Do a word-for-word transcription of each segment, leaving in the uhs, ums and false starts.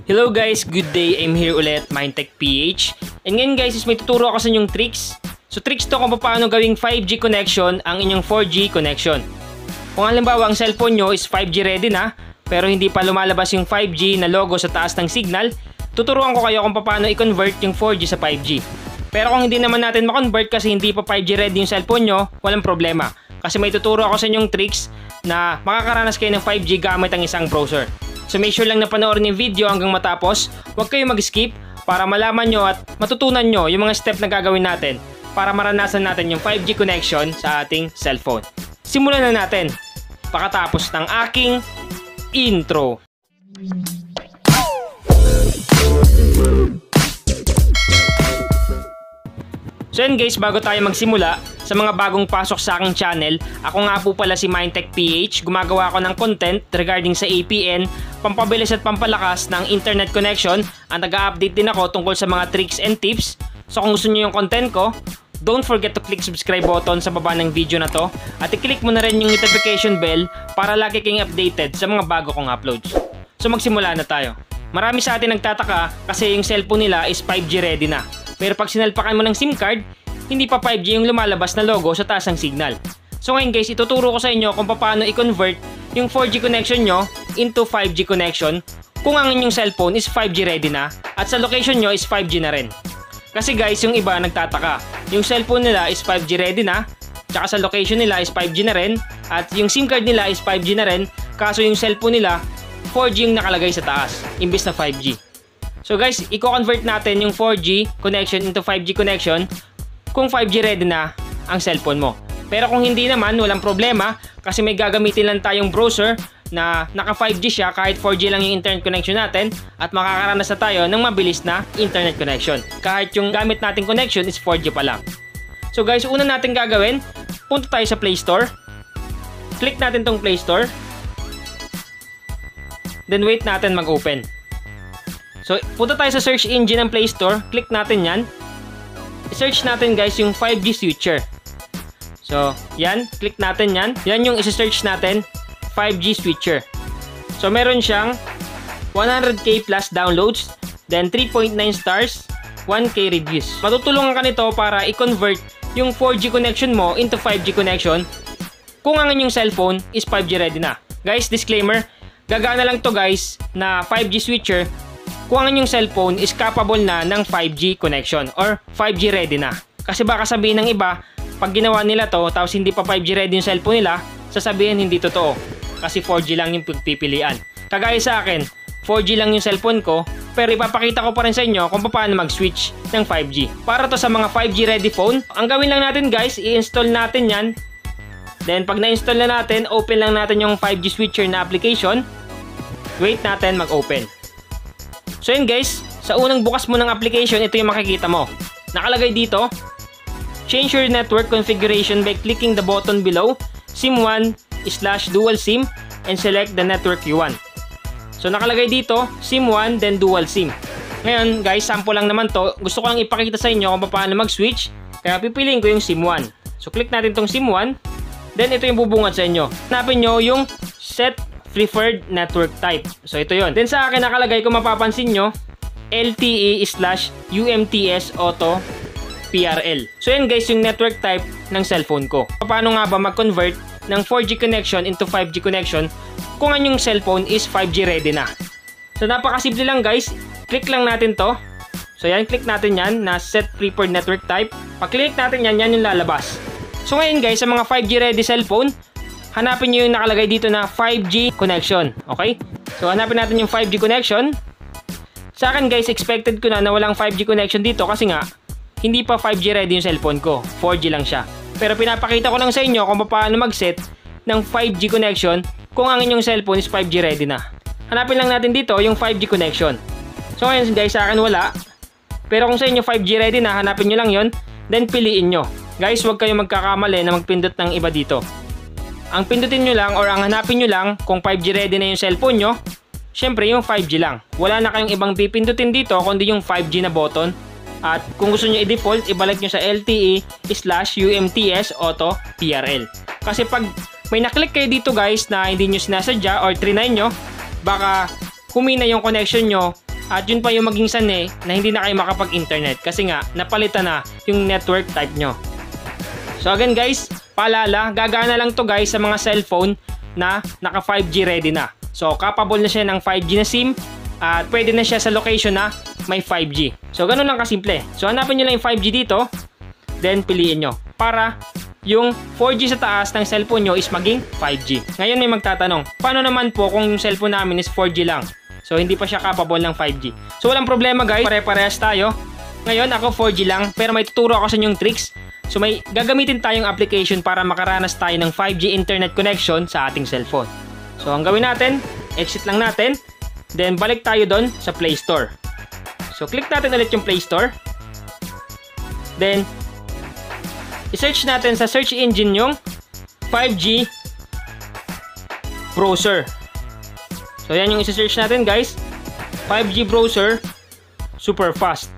Hello guys, good day. I'm here ulit, MindTechPH. And ngayon guys, is may tuturo ako sa inyong tricks. So tricks to kung paano gawing five G connection ang inyong four G connection. Kung halimbawa ang cellphone nyo is five G ready na, pero hindi pa lumalabas yung five G na logo sa taas ng signal, tuturuan ko kayo kung paano i-convert yung four G sa five G. Pero kung hindi naman natin ma-convert kasi hindi pa five G ready yung cellphone nyo, walang problema. Kasi may tuturo ako sa inyong tricks na makakaranas kayo ng five G gamit ang isang browser. So make sure lang na panoorin yung video hanggang matapos. Huwag kayo mag-skip para malaman nyo at matutunan nyo yung mga step na gagawin natin para maranasan natin yung five G connection sa ating cellphone. Simulan na natin pagkatapos ng aking intro. So yun guys, bago tayo magsimula, sa mga bagong pasok sa aking channel, ako nga po pala si MindTechPH. Gumagawa ako ng content regarding sa A P N, pampabilis at pampalakas ng internet connection, at nag-a-update din ako tungkol sa mga tricks and tips. So kung gusto nyo yung content ko, don't forget to click subscribe button sa baba ng video na to, at i-click mo na rin yung notification bell para lagi kayong updated sa mga bago kong uploads. So magsimula na tayo. Marami sa atin nagtataka kasi yung cellphone nila is five G ready na. Pero pag sinalpakan mo ng SIM card, hindi pa five G yung lumalabas na logo sa taas ng signal. So ngayon guys, ituturo ko sa inyo kung paano i-convert yung four G connection nyo into five G connection kung ang inyong cellphone is five G ready na at sa location nyo is five G na rin. Kasi guys, yung iba nagtataka, yung cellphone nila is five G ready na, tsaka sa location nila is five G na rin, at yung SIM card nila is five G na rin, kaso yung cellphone nila four G yung nakalagay sa taas imbis na five G. So guys, i-convert natin yung four G connection into five G connection kung five G ready na ang cellphone mo. Pero kung hindi naman, walang problema kasi may gagamitin lang tayong browser na naka five G siya kahit four G lang yung internet connection natin, at makakaranas na tayo ng mabilis na internet connection kahit yung gamit nating connection is four G pa lang. So guys, una natin gagawin, punta tayo sa Play Store. Click natin tong Play Store. Then wait natin mag-open. So punta tayo sa search engine ng Play Store. Click natin yan. I-search natin guys yung five G switcher. So yan, click natin yan. Yan yung isa-search natin, five G switcher. So meron siyang one hundred K plus downloads, then three point nine stars, one K reviews. Matutulungan ka nito para i-convert yung four G connection mo into five G connection kung ang inyong cellphone is five G ready na. Guys, disclaimer, gagana lang to guys na five G switcher kung ang inyong cellphone is capable na ng five G connection or five G ready na. Kasi baka sabihin ng iba, pag ginawa nila to tapos hindi pa five G ready yung cellphone nila, sasabihin hindi totoo kasi four G lang yung pagpipilian. Kagaya sa akin, four G lang yung cellphone ko, pero ipapakita ko pa rin sa inyo kung paano mag-switch ng five G. Para to sa mga five G ready phone, ang gawin lang natin guys, i-install natin yan. Then pag na-install na natin, open lang natin yung five G switcher na application. Wait natin mag-open. So yun guys, sa unang bukas mo ng application, ito yung makikita mo. Nakalagay dito, change your network configuration by clicking the button below, SIM one slash dual SIM, and select the network you want. So nakalagay dito, SIM one, then dual SIM. Ngayon guys, sample lang naman to. Gusto ko lang ipakita sa inyo kung paano mag-switch, kaya pipiliin ko yung SIM one. So click natin tong SIM one, then ito yung bubungad sa inyo. Hanapin nyo yung set preferred network type. So ito yon. Then sa akin nakalagay, kung mapapansin nyo, L T E slash U M T S Auto P R L. So yan guys yung network type ng cellphone ko. Paano nga ba mag-convert ng four G connection into five G connection kung ang yung cellphone is five G ready na? So napakasimple lang guys. Click lang natin to. So yan, click natin yan na set preferred network type. Pag-click natin yan, yan yung lalabas. So ngayon guys, sa mga five G ready cellphone, hanapin nyo yung nakalagay dito na five G connection. Okay? So hanapin natin yung five G connection. Sa akin guys, expected ko na na walang five G connection dito kasi nga hindi pa five G ready yung cellphone ko. four G lang siya. Pero pinapakita ko lang sa inyo kung paano mag-set ng five G connection kung ang inyong cellphone is five G ready na. Hanapin lang natin dito yung five G connection. So ngayon guys, sa akin wala. Pero kung sa inyo five G ready na, hanapin nyo lang yon, then piliin nyo. Guys, huwag kayong magkakamali na magpindot ng iba dito. Ang pindutin nyo lang or ang hanapin nyo lang kung five G ready na yung cellphone nyo, syempre yung five G lang. Wala na kayong ibang pipindutin dito kundi yung five G na button. At kung gusto nyo i-default, ibalik nyo sa L T E slash U M T S Auto P R L. Kasi pag may naklik kayo dito guys na hindi nyo sinasadya or trinay nyo, baka humina yung connection nyo At yun pa yung maging sanay na hindi na kayo makapag-internet kasi nga napalitan na yung network type nyo. So again guys, paalala, gagana lang to guys sa mga cellphone na naka five G ready na. So capable na siya ng five G na SIM at pwede na siya sa location na may five G. So ganun lang kasimple. So hanapin nyo lang yung five G dito, then piliin nyo para yung four G sa taas ng cellphone nyo is maging five G. Ngayon may magtatanong, paano naman po kung yung cellphone namin is four G lang? So hindi pa siya capable ng five G. So walang problema guys, pare-parehas tayo. Ngayon ako four G lang, pero may tuturo ako sa inyong tricks. So may gagamitin tayong application para makaranas tayo ng five G internet connection sa ating cellphone. So ang gawin natin, exit lang natin, then balik tayo doon sa Play Store. So click natin ulit yung Play Store. Then i-search natin sa search engine yung five G browser. So yan yung i-search natin guys, five G browser super fast.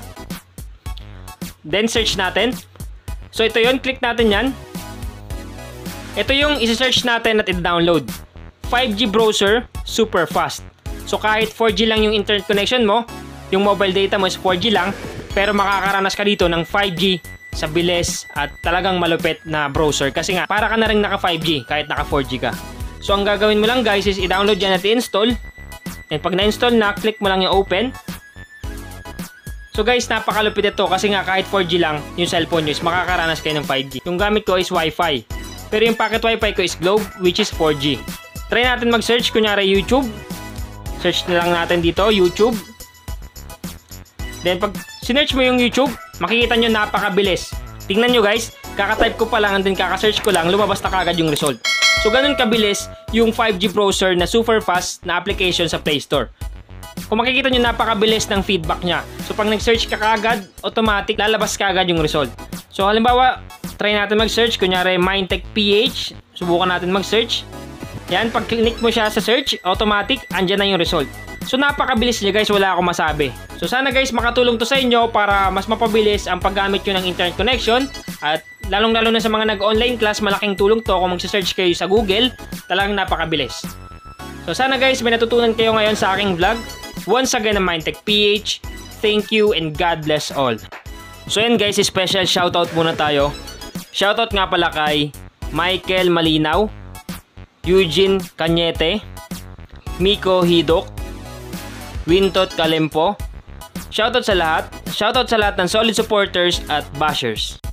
Then search natin. So ito yun, click natin yan. Ito yung i-search natin at i-download. five G browser super fast. So kahit four G lang yung internet connection mo, yung mobile data mo is four G lang, pero makakaranas ka dito ng five G sa bilis at talagang malupit na browser kasi nga para ka na rin naka five G kahit naka four G ka. So ang gagawin mo lang guys is i-download yan at i-install. And pag na-install na, click mo lang yung open. So guys, napakalupit ito kasi nga kahit four G lang yung cellphone nyo is makakaranas kayo ng five G. Yung gamit ko is Wi-Fi. Pero yung packet Wi-Fi ko is Globe which is four G. Try natin mag-search, kunyari YouTube. Search na lang natin dito, YouTube. Then pag sinearch mo yung YouTube, makikita nyo napakabilis. Tingnan nyo guys, kaka-type ko pa lang and then kaka-search ko lang, lumabas na kagad yung result. So ganun kabilis yung five G browser na super fast na application sa Play Store. Kung makikita nyo napakabilis ng feedback niya. So pag nag-search ka kagad, automatic lalabas kagad yung result. So halimbawa, try natin mag-search, kunyari Mindtech P H. Subukan natin mag-search. Yan, pag click mo siya sa search, automatic, andyan na yung result. So napakabilis niya guys, wala akong masabi. So sana guys makatulong to sa inyo para mas mapabilis ang paggamit nyo ng internet connection. At lalong lalo na sa mga nag-online class, malaking tulong to kung magsa-search kayo sa Google, talagang napakabilis. So sana guys may natutunan kayo ngayon sa aking vlog. Once again, ang Mindtech P H, thank you and God bless all. So yan guys, special shoutout muna tayo. Shoutout nga pala kay Michael Malinaw, Eugene Cañete, Miko Hidok, Wintot Kalempo. Shoutout sa lahat. Shoutout sa lahat ng solid supporters at bashers.